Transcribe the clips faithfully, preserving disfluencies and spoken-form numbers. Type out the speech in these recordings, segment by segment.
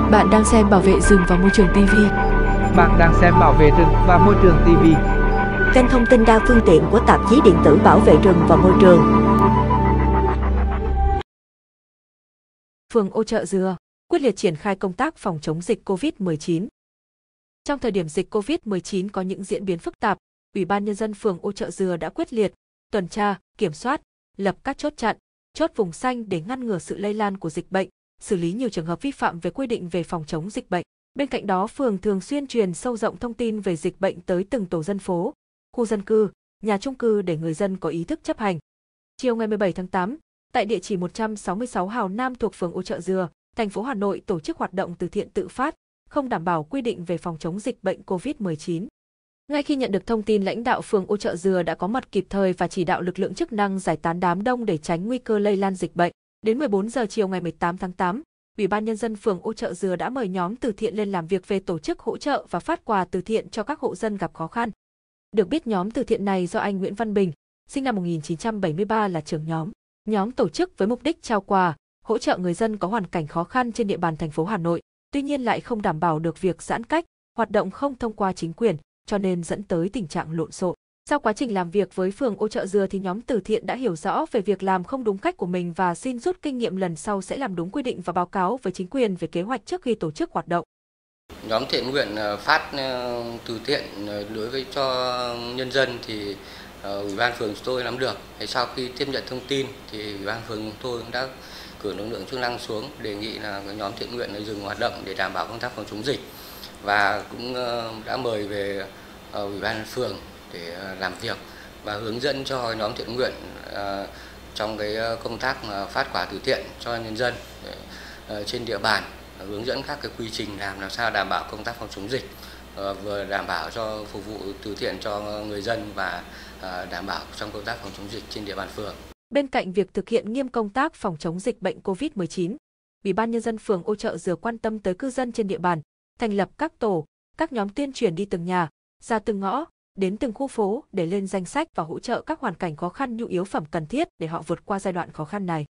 Bạn đang xem Bảo vệ rừng và môi trường ti vi. Bạn đang xem Bảo vệ rừng và môi trường ti vi. Kênh thông tin đa phương tiện của tạp chí điện tử Bảo vệ rừng và môi trường. Phường Ô Chợ Dừa quyết liệt triển khai công tác phòng chống dịch Covid mười chín. Trong thời điểm dịch Covid mười chín có những diễn biến phức tạp, Ủy ban Nhân dân phường Ô Chợ Dừa đã quyết liệt tuần tra, kiểm soát, lập các chốt chặn, chốt vùng xanh để ngăn ngừa sự lây lan của dịch bệnh, xử lý nhiều trường hợp vi phạm về quy định về phòng chống dịch bệnh. Bên cạnh đó, phường thường xuyên truyền sâu rộng thông tin về dịch bệnh tới từng tổ dân phố, khu dân cư, nhà chung cư để người dân có ý thức chấp hành. Chiều ngày mười bảy tháng tám, tại địa chỉ một trăm sáu mươi sáu Hào Nam thuộc phường Ô Chợ Dừa, thành phố Hà Nội tổ chức hoạt động từ thiện tự phát, không đảm bảo quy định về phòng chống dịch bệnh Covid mười chín. Ngay khi nhận được thông tin, lãnh đạo phường Ô Chợ Dừa đã có mặt kịp thời và chỉ đạo lực lượng chức năng giải tán đám đông để tránh nguy cơ lây lan dịch bệnh. Đến mười bốn giờ chiều ngày mười tám tháng tám, Ủy ban Nhân dân phường Ô Chợ Dừa đã mời nhóm từ thiện lên làm việc về tổ chức hỗ trợ và phát quà từ thiện cho các hộ dân gặp khó khăn. Được biết, nhóm từ thiện này do anh Nguyễn Văn Bình, sinh năm một nghìn chín trăm bảy mươi ba là trưởng nhóm. Nhóm tổ chức với mục đích trao quà, hỗ trợ người dân có hoàn cảnh khó khăn trên địa bàn thành phố Hà Nội, tuy nhiên lại không đảm bảo được việc giãn cách, hoạt động không thông qua chính quyền, cho nên dẫn tới tình trạng lộn xộn. Sau quá trình làm việc với phường Ô Chợ Dừa thì nhóm từ thiện đã hiểu rõ về việc làm không đúng cách của mình và xin rút kinh nghiệm lần sau sẽ làm đúng quy định và báo cáo với chính quyền về kế hoạch trước khi tổ chức hoạt động. Nhóm thiện nguyện phát từ thiện đối với cho nhân dân thì Ủy ban phường chúng tôi nắm được. Sau khi tiếp nhận thông tin thì Ủy ban phường chúng tôi cũng đã cử lực lượng chức năng xuống đề nghị là nhóm thiện nguyện dừng hoạt động để đảm bảo công tác phòng chống dịch, và cũng đã mời về Ủy ban phường để làm việc và hướng dẫn cho nhóm thiện nguyện trong cái công tác phát quà từ thiện cho nhân dân trên địa bàn, hướng dẫn các cái quy trình làm làm sao đảm bảo công tác phòng chống dịch, vừa đảm bảo cho phục vụ từ thiện cho người dân và đảm bảo trong công tác phòng chống dịch trên địa bàn phường. Bên cạnh việc thực hiện nghiêm công tác phòng chống dịch bệnh Covid mười chín, Ủy ban Nhân dân phường Ô Chợ Dừa quan tâm tới cư dân trên địa bàn, thành lập các tổ, các nhóm tuyên truyền đi từng nhà, ra từng ngõ, đến từng khu phố để lên danh sách và hỗ trợ các hoàn cảnh khó khăn nhu yếu phẩm cần thiết để họ vượt qua giai đoạn khó khăn này.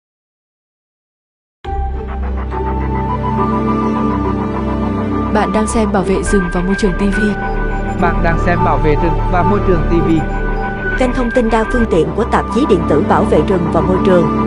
Bạn đang xem Bảo vệ rừng và môi trường ti vi. Bạn đang xem Bảo vệ rừng và môi trường ti vi. Kênh thông tin đa phương tiện của tạp chí điện tử Bảo vệ rừng và môi trường.